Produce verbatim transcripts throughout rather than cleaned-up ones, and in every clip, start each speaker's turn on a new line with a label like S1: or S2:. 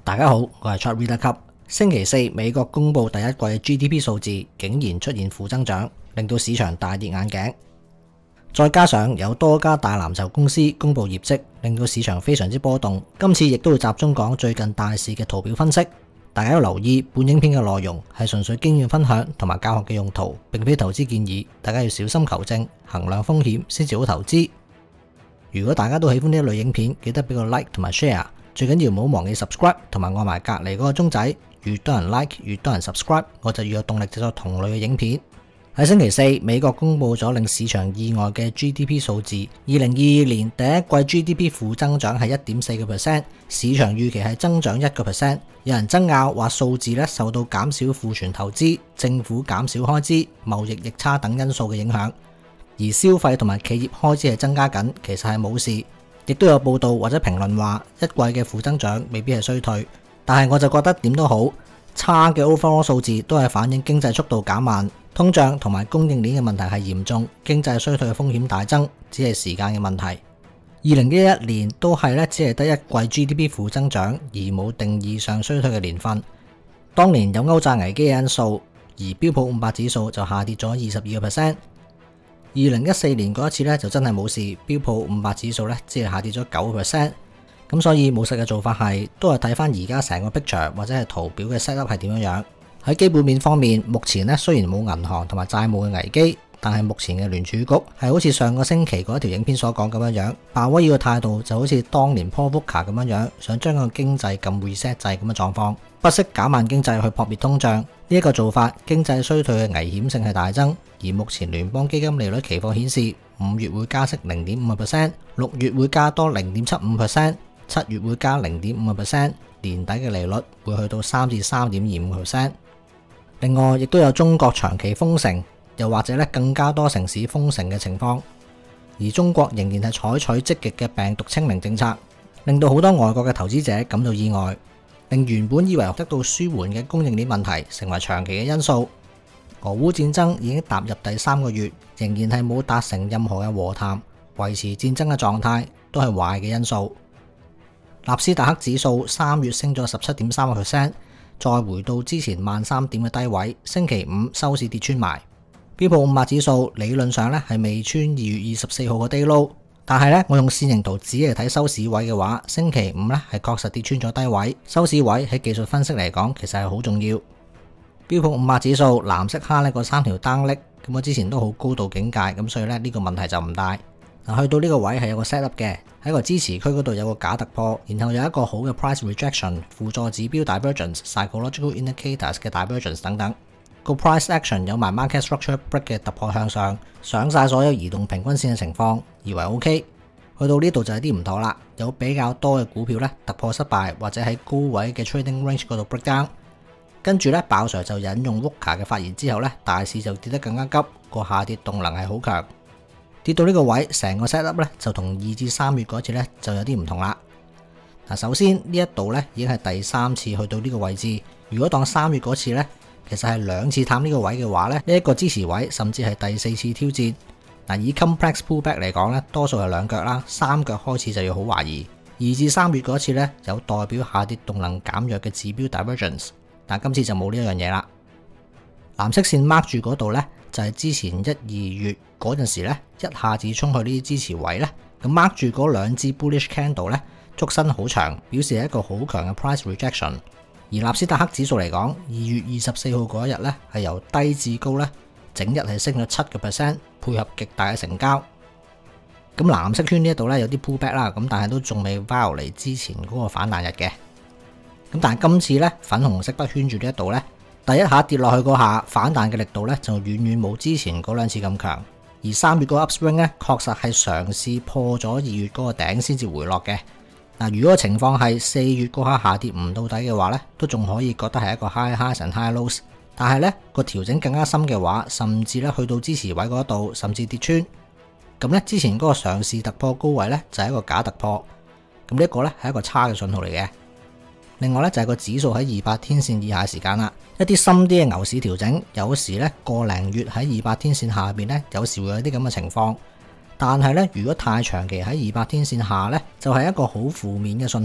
S1: 大家好，我係 Chart Reader Cup。星期四美國公布第一季嘅 G D P 數字，竟然出現負增長，令到市場大跌眼鏡。再加上有多家大藍籌公司公布業績，令到市場非常之波動。今次亦都會集中講最近大市嘅圖表分析。大家要留意，本影片嘅內容係純粹經驗分享同埋教學嘅用途，並非投資建議。大家要小心求證，衡量風險先至好投資。如果大家都喜歡呢一類影片，記得俾個 like 同埋 share。最緊要唔好忘記 subscribe 同埋按埋隔離嗰個鐘仔。越多人 like， 越多人 subscribe， 我就越有動力製作同類嘅影片。喺星期四，美國公布咗令市場意外嘅 G D P 數字。二零二二年第一季 G D P 負增長係一點四個 percent， 市場預期係增長一個 percent。有人爭拗話數字咧受到減少庫存投資、政府減少開支、貿易逆差等因素嘅影響，而消費同埋企業開支係增加緊，其實係冇事。亦都有報道或者評論話一季嘅負增長未必係衰退，但係我就覺得點都好，差嘅 overall 數字都係反映經濟速度減慢，通脹同埋供應鏈嘅問題係嚴重，經濟衰退嘅風險大增，只係時間嘅問題。二零一一年都係咧，只係得一季 G D P 負增長，而冇定義上衰退嘅年份。當年有歐債危機嘅因素，而標普五百指數就下跌咗二十二個 percent。二零一四年嗰一次咧就真係冇事，標普五百指數咧只係下跌咗九個 percent。咁所以務實嘅做法係都係睇翻而家成個 picture 或者係圖表嘅 set up 係點樣樣。喺基本面方面，目前咧雖然冇銀行同埋債務嘅危機，但係目前嘅聯儲局係好似上個星期嗰一條影片所講咁樣樣，鮑威爾嘅態度就好似當年 Paul Volcker 咁樣樣，想將個經濟撳 reset 掣咁嘅狀況，不惜減慢經濟去撲滅通脹。呢、這、一個做法，經濟衰退嘅危險性係大增。而目前聯邦基金利率期貨顯示，五月會加息零點五個 percent， 六月會加多零點七五 percent， 七月會加零點五個 percent， 年底嘅利率會去到三至三點二五 percent。另外，亦都有中國長期封城，又或者咧更加多城市封城嘅情況。而中國仍然係採取積極嘅病毒清零政策，令到好多外國嘅投資者感到意外，令原本以為得到舒緩嘅供應鏈問題成為長期嘅因素。俄烏戰爭已經踏入第三個月，仍然係冇達成任何嘅和談，維持戰爭嘅狀態都係壞嘅因素。納斯達克指數三月升咗十七點三個 percent， 再回到之前萬三點嘅低位，星期五收市跌穿埋。標普五百指數理論上咧係未穿二月二十四號嘅低 low， 但係咧我用線形圖只係睇收市位嘅話，星期五咧係確實跌穿咗低位。收市位喺技術分析嚟講，其實係好重要。標普五百指數藍色蝦呢個三條單力，咁我之前都好高度警戒，咁所以咧呢個問題就唔大。嗱，去到呢個位係有個 set up 嘅，喺個支持區嗰度有個假突破，然後有一個好嘅 price rejection、輔助指標 divergence、psychological indicators 嘅 divergence 等等。個 price action 有埋 market structure break 嘅突破向上，上晒所有移動平均線嘅情況，以為 OK。去到呢度就有啲唔妥啦，有比較多嘅股票咧突破失敗，或者喺高位嘅 trading range 嗰度 break down。跟住咧，鮑 Sir 就引用 Volcker 嘅發言之後咧，大市就跌得更加急，個下跌動能係好強。跌到呢個位，成個 set up 咧就同二至三月嗰次咧就有啲唔同啦。嗱，首先呢一度咧已經係第三次去到呢個位置。如果當三月嗰次咧，其實係兩次探呢個位嘅話咧，呢一個支持位甚至係第四次挑戰。嗱，以 complex pullback 嚟講咧，多數係兩腳啦，三腳開始就要好懷疑。二至三月嗰次咧有代表下跌動能減弱嘅指標 divergence。但今次就冇呢一樣嘢啦。藍色線 mark 住嗰度呢，就係之前一二月嗰陣時呢，一下子衝去呢啲支持位呢。咁 mark 住嗰兩支 bullish candle 呢，燭身好長，表示係一個好強嘅 price rejection。而納斯達克指數嚟講，二月二十四號嗰一日呢，係由低至高呢，整日係升咗七個 percent， 配合極大嘅成交。咁藍色圈呢一度呢，有啲 pullback 啦，咁但係都仲未 violate 之前嗰個反彈日嘅。咁但係今次咧，粉紅色筆圈住呢一度咧，第一下跌落去嗰下反彈嘅力度咧，就遠遠冇之前嗰兩次咁強。而三月嗰個 upswing 咧，確實係嘗試破咗二月嗰個頂先至回落嘅。嗱，如果個情況係四月嗰下下跌唔到底嘅話咧，都仲可以覺得係一個 high highs and high lows。但係咧個調整更加深嘅話，甚至咧去到支持位嗰度，甚至跌穿。咁咧之前嗰個嘗試突破高位咧，就係一個假突破。咁呢一個咧係一個差嘅信號嚟嘅。另外咧就係個指數喺二百天線以下嘅時間啦，一啲深啲嘅牛市調整，有時咧個零月喺二百天線下邊咧，有時會有啲咁嘅情況。但係咧，如果太長期喺二百天線下咧，就係一個好負面嘅信號，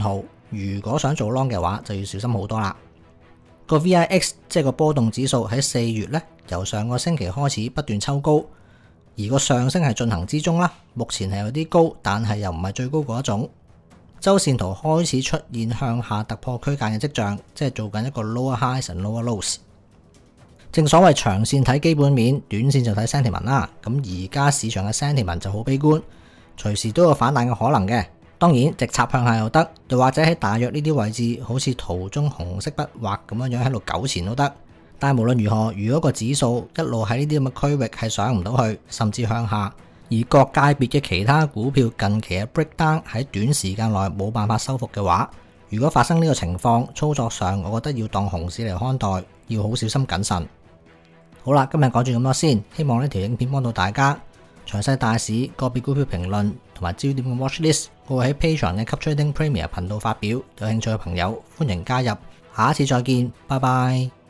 S1: 如果想做 long 嘅話，就要小心好多啦。個 V I X 即係個波動指數喺四月咧，由上個星期開始不斷抽高，而個上升係進行之中啦。目前係有啲高，但係又唔係最高嗰一種。周線圖開始出現向下突破區間嘅跡象，即係做緊一個 lower highs and lower lows。正所謂長線睇基本面，短線就睇 sentiment 啦。咁而家市場嘅 sentiment 就好悲觀，隨時都有反彈嘅可能嘅。當然直插向下又得，又或者喺大約呢啲位置，好似圖中紅色筆畫咁樣樣喺度糾纏都得。但係無論如何，如果個指數一路喺呢啲咁嘅區域係上唔到去，甚至向下，而各界別嘅其他股票近期嘅 breakdown 喺短時間內冇辦法收復嘅話，如果發生呢個情況，操作上我覺得要當熊市嚟看待，要好小心謹慎。好啦，今日講住咁多先，希望呢條影片幫到大家。詳細大市、個別股票評論同埋焦點嘅 watch list，我會喺 Patreon 嘅 Cup Trading Premier 頻道發表，有興趣嘅朋友歡迎加入。下一次再見，拜拜。